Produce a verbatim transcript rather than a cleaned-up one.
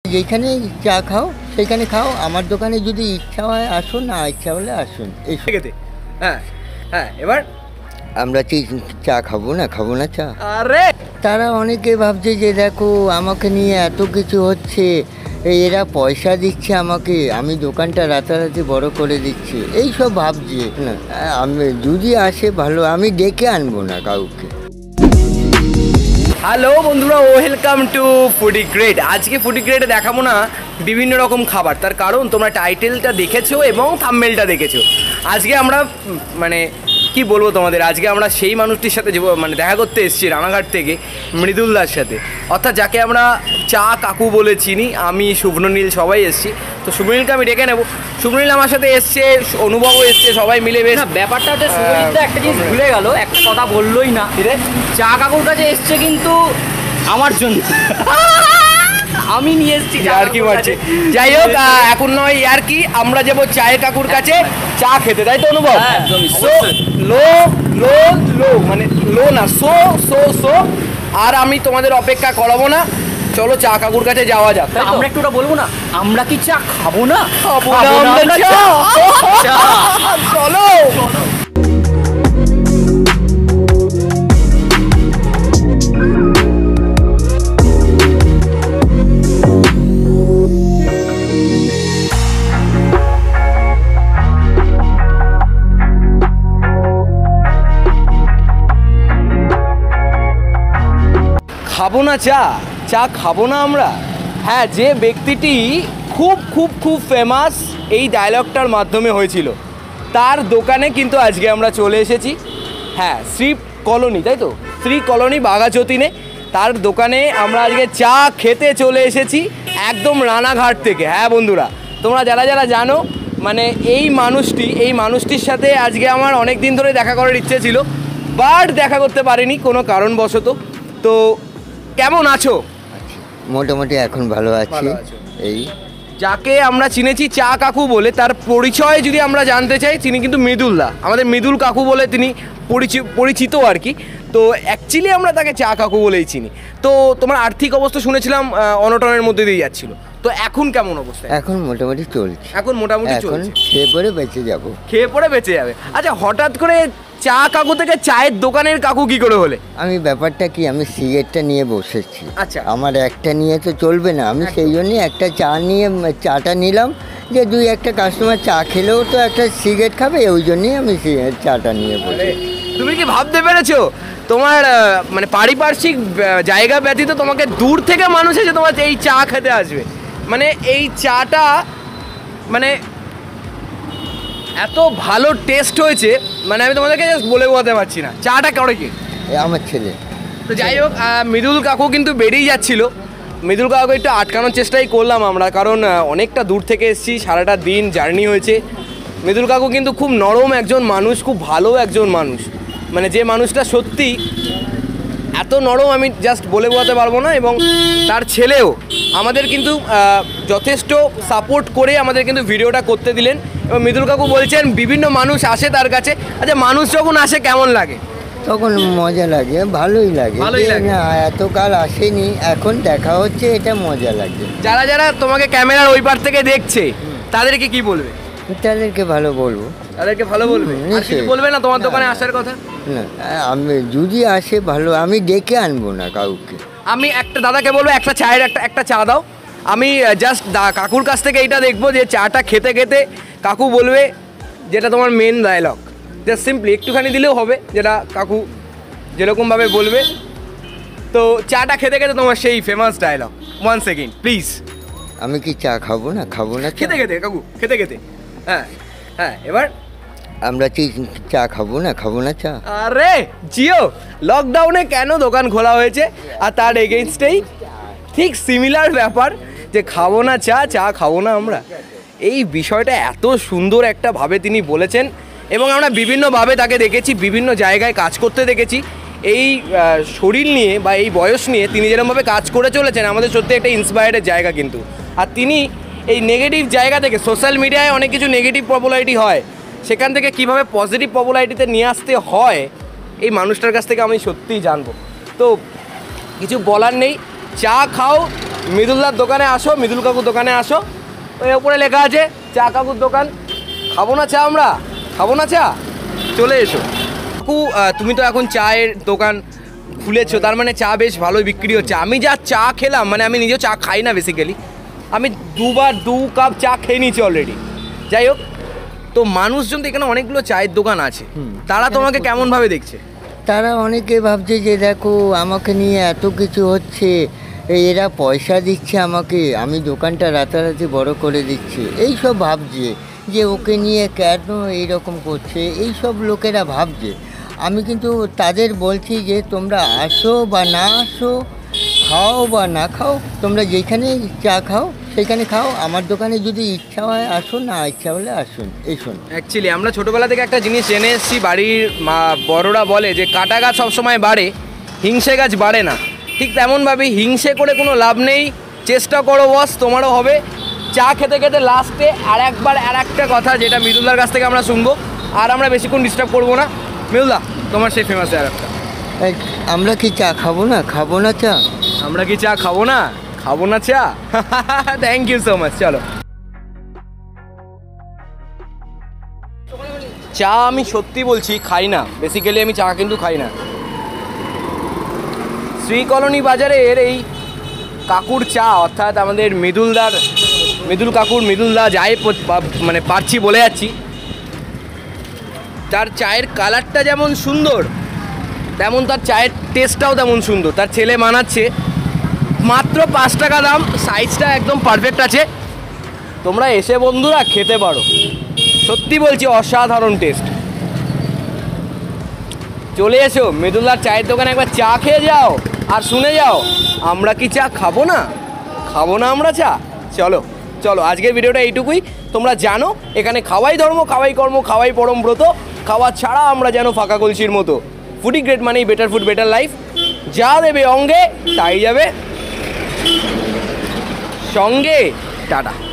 যেখানে চা খাও সেখানে খাও, আমার দোকানে যদি ইচ্ছা হয় আসুন, না ইচ্ছা হলে আসুন। এই হ্যাঁ হ্যাঁ, এবার আমরা কি চা খাবো না, খাবো না চা? আরে তারা অনেকে ভাবছে যে দেখো আমাকে নিয়ে এত কিছু হচ্ছে, এরা পয়সা দিচ্ছে আমাকে, আমি দোকানটা রাতারাতি বড় করে দিচ্ছি, এই সব ভাবছে না। আমি যদি আসে ভালো, আমি ডেকে আনবো না কাউকে। হ্যালো বন্ধুরা, ওয়েলকাম টু ফুডি গ্রেড। আজকে ফুডি গ্রেডে দেখাবো না বিভিন্ন রকম খাবার, তার কারণ তোমরা টাইটেলটা দেখেছো এবং থাম্বনেলটা দেখেছো। আজকে আমরা মানে কি বলবো তোমাদের, আজকে আমরা সেই মানুষটির সাথে মানে দেখা করতে এসেছি রানাঘাট থেকে, মৃদুলদার সাথে, অর্থাৎ যাকে আমরা চা কাকু বলে চিনি। আমি শুভ্রনীল সবাই এসেছি, তো শুভ্রনীলকে আমি ডেকে নেবো। শুভ্রনীল আমার সাথে এসছে, অনুভবও এসছে, সবাই মিলে বেশ। ব্যাপারটা হচ্ছে শুভজিৎদা একটা জিনিস ভুলে গেল, একটা কথা বললোই না। চা কাকুর কাছে এসছে কিন্তু আমার জন্য, আমি নিয়ে এসেছি আর কি মারছে। যাই হোক, এখন নয় আর কি, আমরা যাবো চায়ের কাকুর কাছে চা খেতে, তাই তো অনুভব? সো লো লো লো মানে লো না, সো সো সো আর আমি তোমাদের অপেক্ষা করাবো না, চলো চা কাকুর কাছে যাওয়া যাক। আমরা একটু ওটা বলবো না, আমরা কি চা খাবো না? খাবো না আমরা চা, চলো। খাবো না চা, চা খাবো না আমরা। হ্যাঁ, যে ব্যক্তিটি খুব খুব খুব ফেমাস এই ডায়লগটার মাধ্যমে হয়েছিল, তার দোকানে কিন্তু আজকে আমরা চলে এসেছি। হ্যাঁ, শ্রী কলোনি, তাই তো, শ্রী কলোনি বাঘাযতীনে তার দোকানে আমরা আজকে চা খেতে চলে এসেছি, একদম রানাঘাট থেকে। হ্যাঁ বন্ধুরা, তোমরা যারা যারা জানো, মানে এই মানুষটি এই মানুষটির সাথে আজকে আমার অনেক দিন ধরে দেখা করার ইচ্ছে ছিল, বাট দেখা করতে পারিনি কোনো কারণবশত। তো কেমন আছো? মোটামুটি এখন ভালো আছি। এই যাকে আমরা চিনেছি চা কাকু বলে, তার পরিচয় যদি আমরা জানতে চাই, তিনি কিন্তু মৃদুলদা, আমাদের মৃদুল কাকু বলে তিনি পরিচিত আর কি। তো অ্যাকচুয়ালি আমরা তাকে চা কাকু বলেই চিনি। তো তোমার আর্থিক অবস্থা শুনেছিলাম অনটনের মধ্যে দিয়ে যাচ্ছিল, তো এখন কেমন অবস্থা? এখন মোটামুটি চলছে, এখন মোটামুটি এখন চলছে, খেয়ে পরে বেঁচে যাব। খেয়ে পরে বেঁচে যাবে। আচ্ছা, হঠাৎ করে চা কাকু থেকে চায়ের দোকানের কাকু কি করে হলে? আমি ব্যাপারটা কি, আমি সিগারেটটা নিয়ে বসেছি। আচ্ছা, আমার একটা নিয়ে তো চলবে না, আমি সেই জন্যই একটা চা নিয়ে চাটা নিলাম, যে দুই একটা কাস্টমার চা খেলেও তো একটা সিগারেট খাবে, ওই জন্যই আমি চাটা নিয়ে বসে। তুমি কি ভাবতে পেরেছো তোমার মানে পারিপার্শ্বিক জায়গা ব্যতীত তোমাকে দূর থেকে মানুষ এসে তোমার এই চা খেতে আসবে? মানে এই চাটা মানে এত ভালো টেস্ট হয়েছে, মানে আমি তোমাদেরকে জাস্ট বলে বোঝাতে পারছি না। চাটা করে কি আমার ছেলে। তো যাই হোক, মৃদুল কাকু কিন্তু বেরিয়ে যাচ্ছিল। মৃদুল কাকু একটু আটকানোর চেষ্টাই করলাম আমরা, কারণ অনেকটা দূর থেকে এসেছি, সারাটা দিন জার্নি হয়েছে। মৃদুল কাকু কিন্তু খুব নরম একজন মানুষ, খুব ভালো একজন মানুষ, মানে যে মানুষটা সত্যি এত নরম আমি জাস্ট বলে বোঝাতে পারবো না। এবং তার ছেলেও আমাদের কিন্তু যথেষ্ট সাপোর্ট করে আমাদের কিন্তু ভিডিওটা করতে দিলেন। এবং মৃদুল কাকু বলছেন বিভিন্ন মানুষ আসে তার কাছে। আচ্ছা, মানুষ যখন আসে কেমন লাগে? তখন মজা লাগে, ভালোই লাগে। না এতকাল আসেনি, এখন দেখা হচ্ছে, এটা মজা লাগে। যারা যারা তোমাকে ক্যামেরার ওই পার থেকে দেখছে তাদেরকে কি বলবে? তাদেরকে ভালো বলবো, তাদেরকে ভালো বলবে। আর কিছু বলবে না তোমার দোকানে আসার কথা? না, আমি যদি আসে ভালো, আমি ডেকে আনবো না কাউকে। আমি একটা দাদাকে বলবো একটা চায়ের একটা একটা চা দাও। আমি জাস্ট কাকুর কাছ থেকে এইটা দেখবো যে চাটা খেতে খেতে কাকু বলবে যেটা তোমার মেন ডায়লগ, জাস্ট সিম্পলি একটুখানি দিলেও হবে, যেটা কাকু যেরকমভাবে বলবে। তো চাটা খেতে খেতে তোমার সেই famous dialogue, one second please. আমি কি চা খাবো না, খাবো না খেতে খেতে কাকু, খেতে খেতে। হ্যাঁ হ্যাঁ, এবার আমরা কি চা খাবো না, খাবো না চা? আরে জিও, লকডাউনে কেন দোকান খোলা হয়েছে, আর তার এগেইনস্টেই ঠিক সিমিলার ব্যাপার, যে খাবো না চা, চা খাবো না আমরা। এই বিষয়টা এত সুন্দর একটা ভাবে তিনি বলেছেন, এবং আমরা বিভিন্নভাবে তাকে দেখেছি, বিভিন্ন জায়গায় কাজ করতে দেখেছি। এই শরীর নিয়ে বা এই বয়স নিয়ে তিনি যেরকমভাবে কাজ করে চলেছেন, আমাদের সত্যি একটা ইন্সপায়ারের জায়গা কিন্তু। আর তিনি এই নেগেটিভ জায়গা থেকে, সোশ্যাল মিডিয়ায় অনেক কিছু নেগেটিভ পপুলারিটি হয়, সেখান থেকে কীভাবে পজিটিভ পপুলারিটিতে নিয়ে আসতে হয়, এই মানুষটার কাছ থেকে আমি সত্যিই জানবো। তো কিছু বলার নেই, চা খাও, মৃদুলদার দোকানে আসো, মৃদুল কাকুর দোকানে আসো। ওই ওপরে লেখা আছে চা কাকুর দোকান। খাবো না চা আমরা? খাবো না চা? চলে এসো কাকু। আহ, তুমি তো এখন চায়ের দোকান খুলেছো, তার মানে চা বেশ ভালোই বিক্রি হচ্ছে। আমি যা চা খেলাম, মানে আমি নিজেও চা খাই না বেসিক্যালি, আমি দুবার দু কাপ চা খেয়ে নিয়েছি অলরেডি। যাই হোক, তো মানুষজন তো এখানে অনেকগুলো চায়ের দোকান আছে, তারা তোমাকে কেমনভাবে দেখছে? তারা অনেকে ভাবছে যে দেখো আমাকে নিয়ে এত কিছু হচ্ছে, এই এরা পয়সা দিচ্ছে আমাকে, আমি দোকানটা রাতারাতি বড় করে দিচ্ছি, এই সব ভাবছে যে ওকে নিয়ে কেন এইরকম করছে, এই সব লোকেরা ভাবছে। আমি কিন্তু তাদের বলছি যে তোমরা আসো বা না আসো, খাও বা না খাও, তোমরা যেখানে চা খাও সেখানে খাও, আমার দোকানে যদি ইচ্ছা হয় আসো, না ইচ্ছা হলে আসুন এসুন। অ্যাকচুয়ালি আমরা ছোটোবেলা থেকে একটা জিনিস জেনে এসেছি, বাড়ির মা বড়রা বলে যে কাটা গাছ সবসময় বাড়ে, হিংসে গাছ বাড়ে না। ঠিক তেমনভাবেই হিংসে করে কোনো লাভ নেই, চেষ্টা করো বস, তোমারও হবে। চা খেতে খেতে লাস্টে আর একবার আর একটা কথা যেটা মৃদুলদার কাছ থেকে আমরা শুনবো, আর আমরা বেশিক্ষণ ডিস্টার্ব করবো না। মৃদুলদা, তোমার সেই ফেমাস আর একটা, এই, আমরা কি চা খাবো না? খাবো না চা? আমরা কি চা খাবো না? খাবো না চা? Thank you so much. চলো, চা আমি সত্যি বলছি খাই না, বেসিক্যালি আমি চা কিন্তু খাই না। শ্রী কলোনি বাজারের এই কাকুর চা, অর্থাৎ আমাদের মৃদুলদার, মৃদুল কাকুর, মৃদুলদা যাই মানে পারছি বলে যাচ্ছি, তার চায়ের কালারটা যেমন সুন্দর, তেমন তার চায়ের টেস্টটাও তেমন সুন্দর। তার ছেলে বানাচ্ছে, মাত্র পাঁচ টাকা দাম, সাইজটা একদম পারফেক্ট আছে। তোমরা এসে বন্ধুরা খেতে পারো, সত্যি বলছি অসাধারণ টেস্ট। চলে এসো মৃদুলদার চায়ের দোকানে, একবার চা খেয়ে যাও আর শুনে যাও আমরা কি চা খাবো না? খাবো না আমরা চা? চলো চলো, আজকের ভিডিওটা এইটুকুই। তোমরা জানো এখানে খাওয়াই ধর্ম, খাওয়াই কর্ম, খাওয়াই পরম ব্রত। খাওয়া ছাড়া আমরা যেন ফাঁকা কলসির মতো। ফুডি গ্রেট মানেই বেটার ফুড বেটার লাইফ। যা দেবে অঙ্গে তাই যাবে সঙ্গে। টাটা।